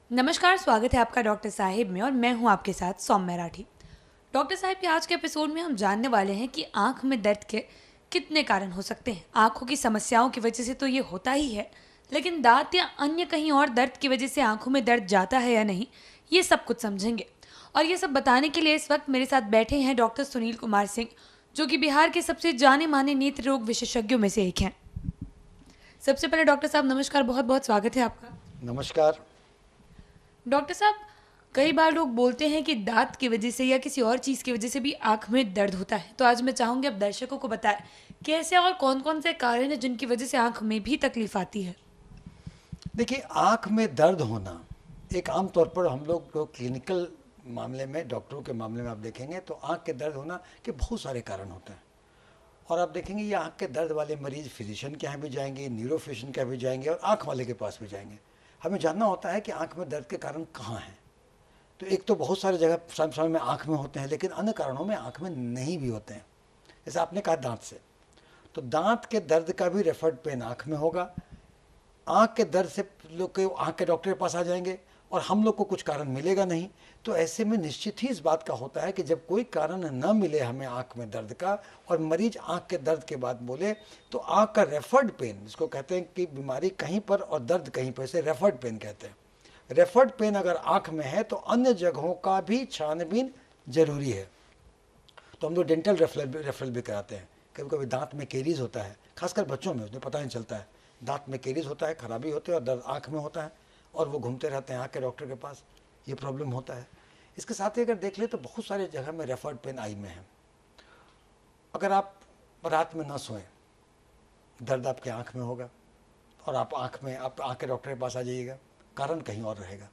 नमस्कार, स्वागत है आपका डॉक्टर साहिब में और मैं हूं आपके साथ सौम्य राठी। डॉक्टर साहिब के आज के एपिसोड में हम जानने वाले हैं कि आंख में दर्द के कितने कारण हो सकते हैं। आंखों की समस्याओं की वजह से तो ये होता ही है, लेकिन दांत या अन्य कहीं और दर्द की वजह से आंखों में दर्द जाता है या नहीं, ये सब कुछ समझेंगे। और ये सब बताने के लिए इस वक्त मेरे साथ बैठे हैं डॉक्टर सुनील कुमार सिंह, जो कि बिहार के सबसे जाने माने नेत्र रोग विशेषज्ञों में से एक हैं। सबसे पहले डॉक्टर साहब नमस्कार, बहुत बहुत स्वागत है आपका। नमस्कार। डॉक्टर साहब, कई बार लोग बोलते हैं कि दांत की वजह से या किसी और चीज़ की वजह से भी आँख में दर्द होता है, तो आज मैं चाहूँगी आप दर्शकों को बताएं कि ऐसे और कौन कौन से कारण हैं जिनकी वजह से आँख में भी तकलीफ आती है। देखिए, आँख में दर्द होना एक आम तौर पर हम लोग को क्लिनिकल मामले में, डॉक्टरों के मामले में आप देखेंगे तो आँख के दर्द होना के बहुत सारे कारण होते हैं। और आप देखेंगे ये आँख के दर्द वाले मरीज़ फिजिशियन के यहाँ भी जाएंगे, न्यूरोफिजिशियन के यहाँ भी जाएंगे और आँख वाले के पास भी जाएंगे। हमें जानना होता है कि आँख में दर्द के कारण कहाँ हैं। तो एक तो बहुत सारी जगह समय में आँख में होते हैं, लेकिन अन्य कारणों में आँख में नहीं भी होते हैं। जैसे आपने कहा दांत से, तो दांत के दर्द का भी रेफर्ड पेन आँख में होगा। आँख के दर्द से लोग के आँख के डॉक्टर के पास आ जाएंगे और हम लोग को कुछ कारण मिलेगा नहीं। तो ऐसे में निश्चित ही इस बात का होता है कि जब कोई कारण न मिले हमें आँख में दर्द का और मरीज आँख के दर्द के बाद बोले, तो आँख का रेफर्ड पेन, जिसको कहते हैं कि बीमारी कहीं पर और दर्द कहीं पर, इसे रेफर्ड पेन कहते हैं। रेफर्ड पेन अगर आँख में है तो अन्य जगहों का भी छानबीन जरूरी है। तो हम लोग डेंटल रेफरल भी कराते हैं। कभी कभी दांत में केरीज होता है, खासकर बच्चों में, उन्हें पता नहीं चलता है, दांत में केरीज होता है, खराबी होती है और दर्द आँख में होता है और वो घूमते रहते हैं आँख के डॉक्टर के पास। ये प्रॉब्लम होता है। इसके साथ ही अगर देख ले तो बहुत सारे जगह में रेफर्ड पेन आई में है। अगर आप रात में न सोएं, दर्द आपके आँख में होगा और आप आँख के डॉक्टर के पास आ जाइएगा, कारण कहीं और रहेगा।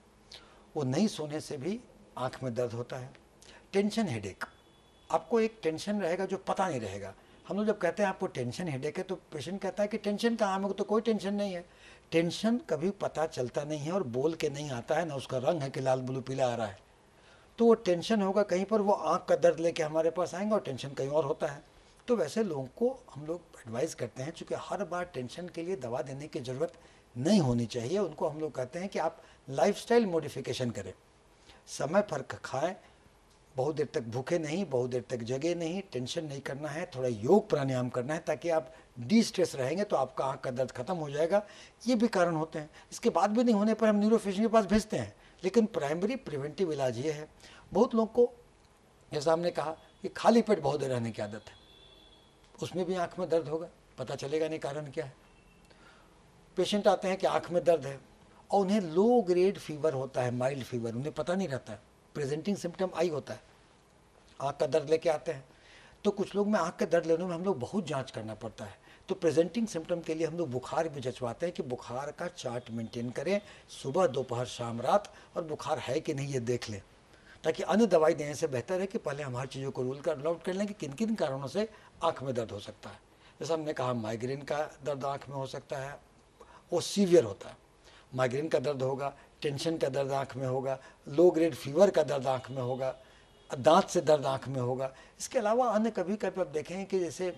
वो नहीं सोने से भी आँख में दर्द होता है। टेंशन हेडेक, आपको एक टेंशन रहेगा जो पता नहीं रहेगा। हम लोग जब कहते हैं आपको टेंशन हेडेक है तो पेशेंट कहता है कि टेंशन कहाँ, हमें तो कोई टेंशन नहीं है। टेंशन कभी पता चलता नहीं है और बोल के नहीं आता है, ना उसका रंग है कि लाल ब्लू पीला आ रहा है। तो वो टेंशन होगा कहीं पर, वो आँख का दर्द लेके हमारे पास आएंगे और टेंशन कहीं और होता है। तो वैसे लोगों को हम लोग एडवाइस करते हैं, चूँकि हर बार टेंशन के लिए दवा देने की ज़रूरत नहीं होनी चाहिए। उनको हम लोग कहते हैं कि आप लाइफस्टाइल मॉडिफिकेशन करें, समय पर खाएं, बहुत देर तक भूखे नहीं, बहुत देर तक जगे नहीं, टेंशन नहीं करना है, थोड़ा योग प्राणायाम करना है ताकि आप डी स्ट्रेस रहेंगे तो आपका आँख का दर्द खत्म हो जाएगा। ये भी कारण होते हैं। इसके बाद भी नहीं होने पर हम न्यूरोफिजिशियन के पास भेजते हैं, लेकिन प्राइमरी प्रिवेंटिव इलाज ये है। बहुत लोग को, जैसा हमने कहा, कि खाली पेट बहुत देर रहने की आदत है, उसमें भी आँख में दर्द होगा, पता चलेगा नहीं कारण क्या है। पेशेंट आते हैं कि आँख में दर्द है और उन्हें लो ग्रेड फीवर होता है, माइल्ड फीवर, उन्हें पता नहीं रहता है, प्रेजेंटिंग सिम्टम आई होता है, आँख का दर्द लेके आते हैं। तो कुछ लोग में आँख का दर्द लेने में हम लोग बहुत जांच करना पड़ता है। तो प्रेजेंटिंग सिम्टम के लिए हम लोग बुखार भी जंचवाते हैं कि बुखार का चार्ट मेंटेन करें, सुबह दोपहर शाम रात, और बुखार है कि नहीं ये देख लें, ताकि अन्य दवाई देने से बेहतर है कि पहले हम हर चीज़ों को रूल आउट कर लें कि किन किन कारणों से आँख में दर्द हो सकता है। जैसा हमने कहा, माइग्रेन का दर्द आँख में हो सकता है, वो सीवियर होता है। माइग्रेन का दर्द होगा, टेंशन का दर्द आँख में होगा, लो ग्रेड फीवर का दर्द आँख में होगा, दांत से दर्द आँख में होगा। इसके अलावा अन्य कभी कभी आप देखें कि जैसे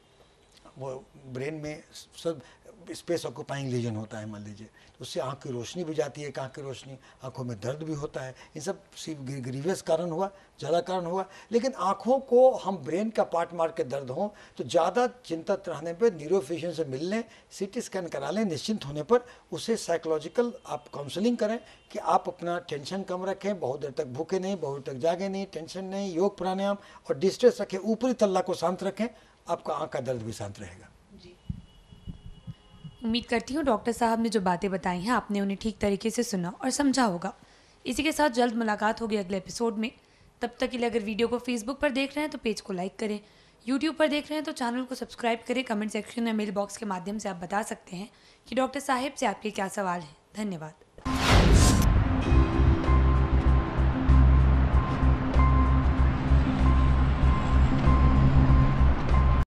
वो ब्रेन में सब स्पेस ऑक्यूपाइंग लीजन होता है, मान लीजिए, तो उससे आँख की रोशनी भी जाती है, आँख की रोशनी, आँखों में दर्द भी होता है। इन सब ग्रीवियस कारण हुआ, ज़्यादा कारण हुआ। लेकिन आँखों को हम ब्रेन का पार्ट मार के दर्द हो तो ज़्यादा चिंतित रहने पर न्यूरोफिजिशियन से मिल लें, सीटी स्कैन करा लें, निश्चिंत होने पर उसे साइकोलॉजिकल आप काउंसलिंग करें कि आप अपना टेंशन कम रखें, बहुत देर तक भूखे नहीं, बहुत देर तक जागे नहीं, टेंशन नहीं, योग प्राणायाम और डिस्ट्रेस रखें, ऊपरी तल्ला को शांत रखें, आपका आँख का दर्द भी शांत रहेगा। उम्मीद करती हूँ डॉक्टर साहब ने जो बातें बताई हैं आपने उन्हें ठीक तरीके से सुना और समझा होगा। इसी के साथ जल्द मुलाकात होगी अगले एपिसोड में। तब तक के लिए अगर वीडियो को फेसबुक पर देख रहे हैं तो पेज को लाइक करें, यूट्यूब पर देख रहे हैं तो चैनल को सब्सक्राइब करें। कमेंट सेक्शन में मेल बॉक्स के माध्यम से आप बता सकते हैं कि डॉक्टर साहिब से आपके क्या सवाल हैं। धन्यवाद।